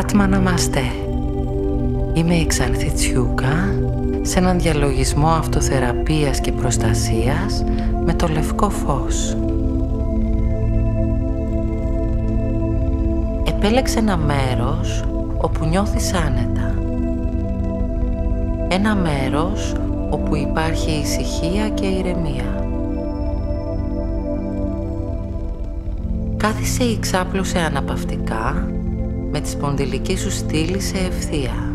Άτμα-ναμαστέ. Είμαι η Ξανθή Τσιούκα σε έναν διαλογισμό αυτοθεραπείας και προστασίας με το λευκό φως. Επέλεξε ένα μέρος όπου νιώθεις άνετα. Ένα μέρος όπου υπάρχει ησυχία και ηρεμία. Κάθισε ή ξάπλωσε αναπαυτικά με τη σπονδυλική σου στήλη σε ευθεία.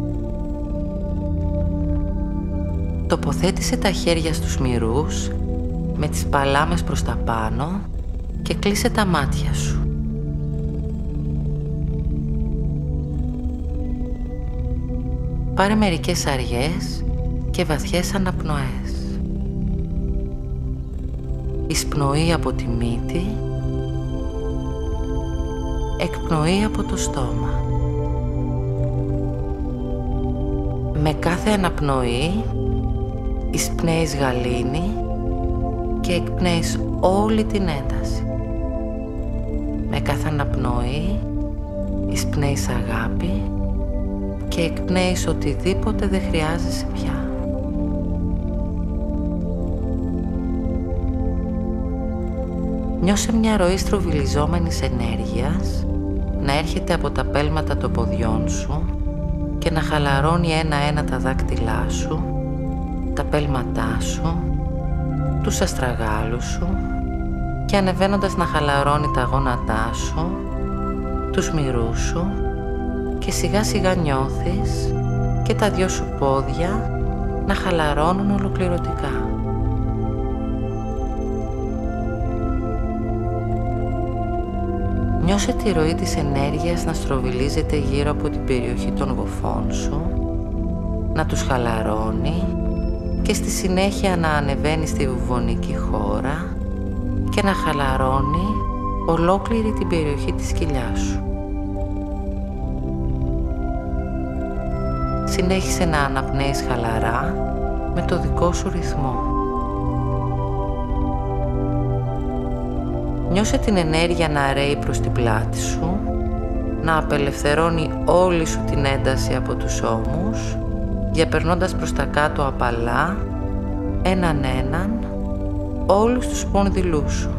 Τοποθέτησε τα χέρια στους μυρούς με τις παλάμες προς τα πάνω και κλείσε τα μάτια σου. Πάρε μερικές αργές και βαθιές αναπνοές. Εισπνοή από τη μύτη, εκπνοή από το στόμα. Με κάθε αναπνοή εισπνέεις γαλήνη και εκπνέεις όλη την ένταση. Με κάθε αναπνοή εισπνέεις αγάπη και εκπνέεις οτιδήποτε δεν χρειάζεσαι πια. Νιώσε μια ροή στροβιλιζόμενης ενέργειας να έρχεται από τα πέλματα των ποδιών σου και να χαλαρώνει ένα-ένα τα δάκτυλά σου, τα πέλματά σου, τους αστραγάλους σου και ανεβαίνοντας να χαλαρώνει τα γόνατά σου, τους μυρούς σου και σιγά σιγά νιώθεις και τα δυο σου πόδια να χαλαρώνουν ολοκληρωτικά. Νιώσε τη ροή της ενέργειας να στροβιλίζεται γύρω από την περιοχή των γοφών σου, να τους χαλαρώνει και στη συνέχεια να ανεβαίνει στη βουβονική χώρα και να χαλαρώνει ολόκληρη την περιοχή της κοιλιάς σου. Συνέχισε να αναπνέεις χαλαρά με το δικό σου ρυθμό. Νιώσε την ενέργεια να ρέει προς την πλάτη σου, να απελευθερώνει όλη σου την ένταση από τους ώμους, διαπερνώντας προς τα κάτω απαλά, έναν όλους τους σπονδυλούς σου.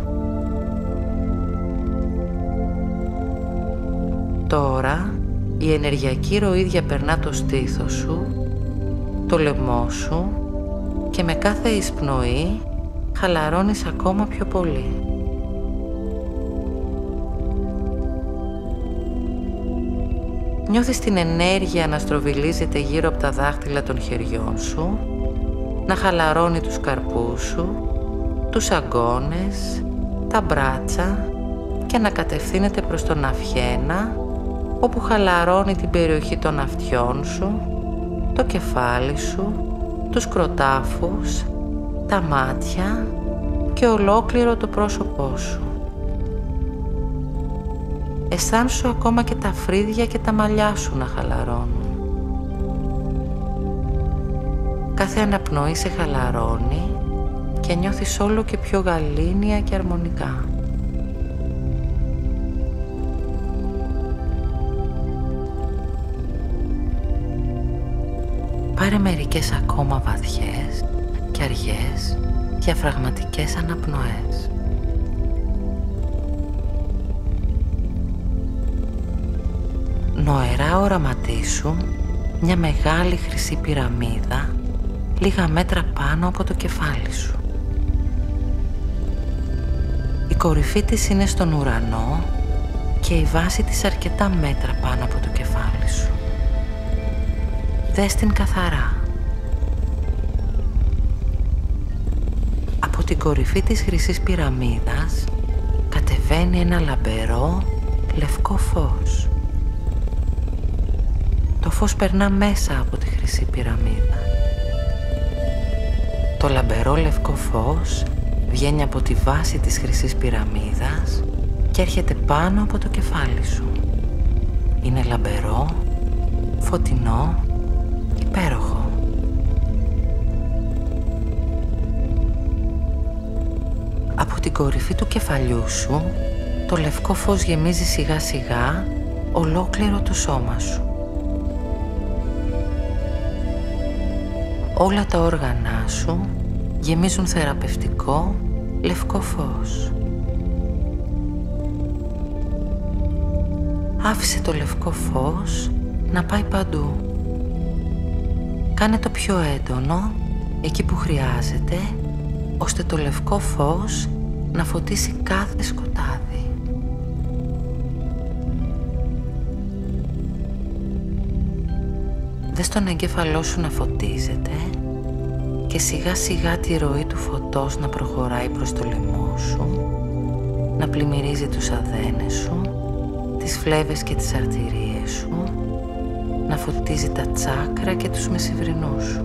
Τώρα η ενεργειακή ροή διαπερνά το στήθος σου, το λαιμό σου και με κάθε εισπνοή χαλαρώνεις ακόμα πιο πολύ. Νιώθεις την ενέργεια να στροβιλίζεται γύρω από τα δάχτυλα των χεριών σου, να χαλαρώνει τους καρπούς σου, τους αγκώνες, τα μπράτσα και να κατευθύνεται προς τον αυχένα, όπου χαλαρώνει την περιοχή των αυτιών σου, το κεφάλι σου, τους κροτάφους, τα μάτια και ολόκληρο το πρόσωπό σου. Αισθάνσου ακόμα και τα φρύδια και τα μαλλιά σου να χαλαρώνουν. Κάθε αναπνοή σε χαλαρώνει και νιώθεις όλο και πιο γαλήνια και αρμονικά. Πάρε μερικές ακόμα βαθιές και αργές διαφραγματικές αναπνοές. Νοερά οραματίσου μια μεγάλη χρυσή πυραμίδα λίγα μέτρα πάνω από το κεφάλι σου. Η κορυφή της είναι στον ουρανό και η βάση της αρκετά μέτρα πάνω από το κεφάλι σου. Δες την καθαρά. Από την κορυφή της χρυσής πυραμίδας κατεβαίνει ένα λαμπερό λευκό φως. Το φως περνά μέσα από τη χρυσή πυραμίδα. Το λαμπερό λευκό φως βγαίνει από τη βάση της χρυσής πυραμίδας και έρχεται πάνω από το κεφάλι σου. Είναι λαμπερό, φωτεινό, υπέροχο. Από την κορυφή του κεφαλιού σου το λευκό φως γεμίζει σιγά σιγά ολόκληρο το σώμα σου. Όλα τα όργανά σου γεμίζουν θεραπευτικό λευκό φως. Άφησε το λευκό φως να πάει παντού. Κάνε το πιο έντονο εκεί που χρειάζεται, ώστε το λευκό φως να φωτίσει κάθε σκοτάδι. Δες τον εγκέφαλό σου να φωτίζεται και σιγά σιγά τη ροή του φωτός να προχωράει προς το λαιμό σου, να πλημμυρίζει τους αδένες σου, τις φλέβες και τις αρτηρίες σου, να φωτίζει τα τσάκρα και τους μεσηβρινούς σου.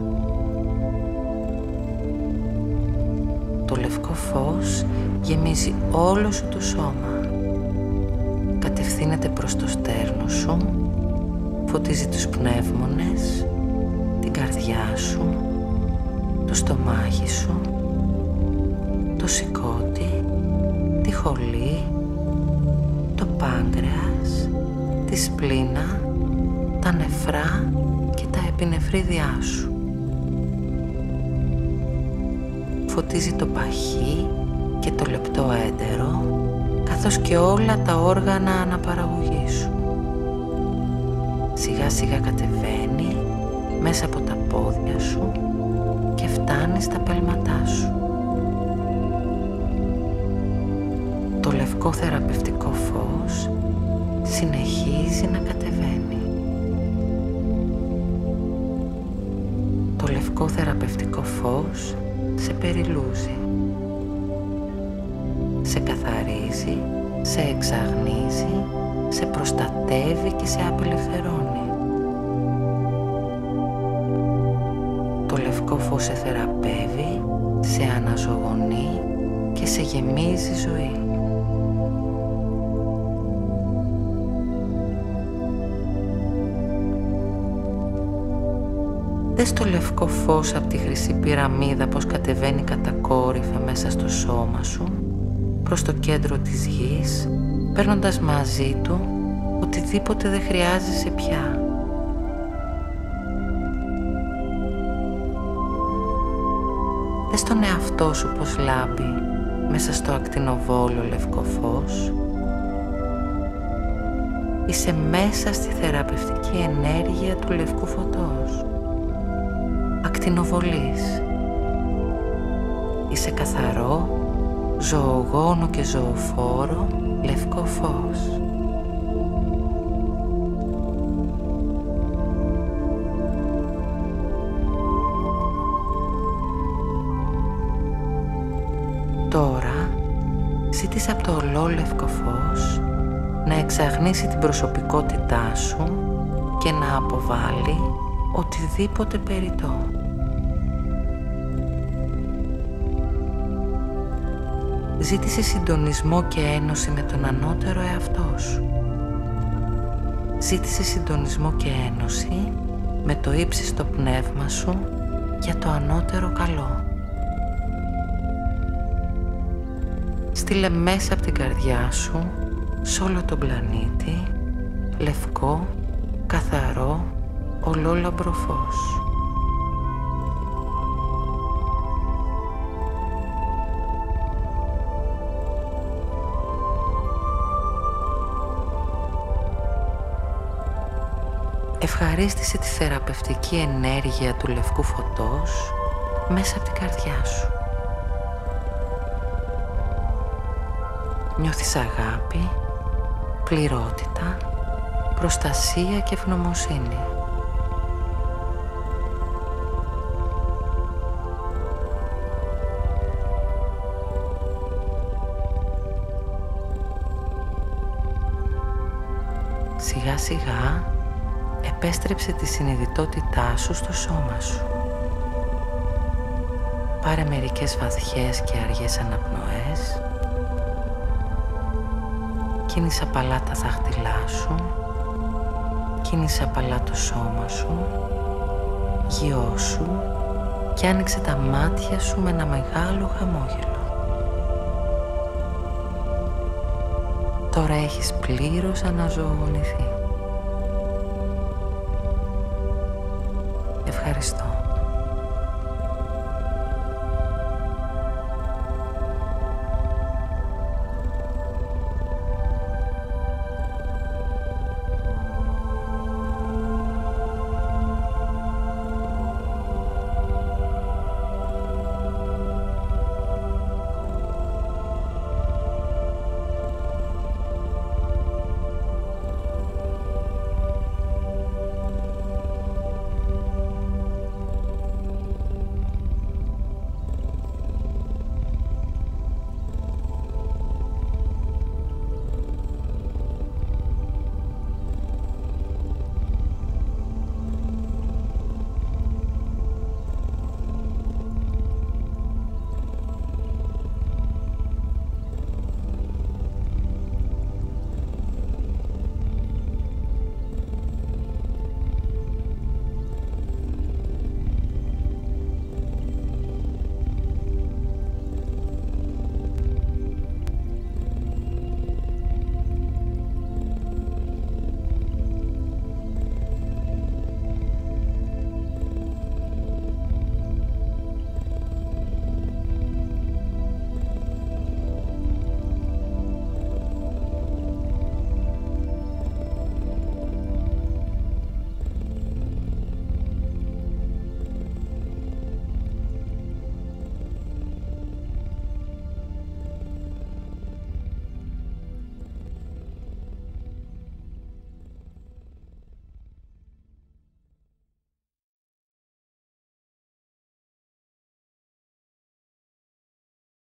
Το λευκό φως γεμίζει όλο σου το σώμα. Κατευθύνεται προς το στέρνο σου, φωτίζει τους πνεύμονες, την καρδιά σου, το στομάχι σου, το σηκώτη, τη χολή, το πάγκρεας, τη σπλήνα, τα νεφρά και τα επινεφρίδια σου. Φωτίζει το παχύ και το λεπτό έντερο, καθώς και όλα τα όργανα αναπαραγωγής σου. Σιγά σιγά κατεβαίνει μέσα από τα πόδια σου και φτάνει στα πέλματά σου. Το λευκό θεραπευτικό φως συνεχίζει να κατεβαίνει. Το λευκό θεραπευτικό φως σε περιλούζει, σε καθαρίζει, σε εξαγνίζει, σε προστατεύει και σε απελευθερώνει. Το λευκό φως σε θεραπεύει, σε αναζωογονεί και σε γεμίζει ζωή. Δες το λευκό φως από τη χρυσή πυραμίδα πως κατεβαίνει κατακόρυφα μέσα στο σώμα σου, προς το κέντρο της γης, παίρνοντας μαζί του οτιδήποτε δεν χρειάζεσαι πια. Δες τον εαυτό σου πως λάμπει μέσα στο ακτινοβόλο λευκό φως. Είσαι μέσα στη θεραπευτική ενέργεια του λευκού φωτός. Ακτινοβολείς. Είσαι καθαρό, ζωογόνο και ζωοφόρο λευκό φως. Τώρα ζήτησε από το ολόλευκο φως να εξαγνίσει την προσωπικότητά σου και να αποβάλει οτιδήποτε περιττό. Ζήτησε συντονισμό και ένωση με τον ανώτερο εαυτό σου. Ζήτησε συντονισμό και ένωση με το ύψιστο πνεύμα σου για το ανώτερο καλό. Στείλε μέσα από την καρδιά σου σ' όλο τον πλανήτη λευκό, καθαρό, ολόλαμπρο φως. Ευχαρίστησε τη θεραπευτική ενέργεια του λευκού φωτός μέσα από την καρδιά σου. Νιώθεις αγάπη, πληρότητα, προστασία και ευγνωμοσύνη. Σιγά σιγά επέστρεψε τη συνειδητότητά σου στο σώμα σου. Πάρε μερικές βαθιές και αργές αναπνοές. Κίνησε απαλά τα δάχτυλά σου. Κίνησε απαλά το σώμα σου. Γιώσου και άνοιξε τα μάτια σου με ένα μεγάλο χαμόγελο. Τώρα έχεις πλήρως αναζωογονηθεί. Ευχαριστώ.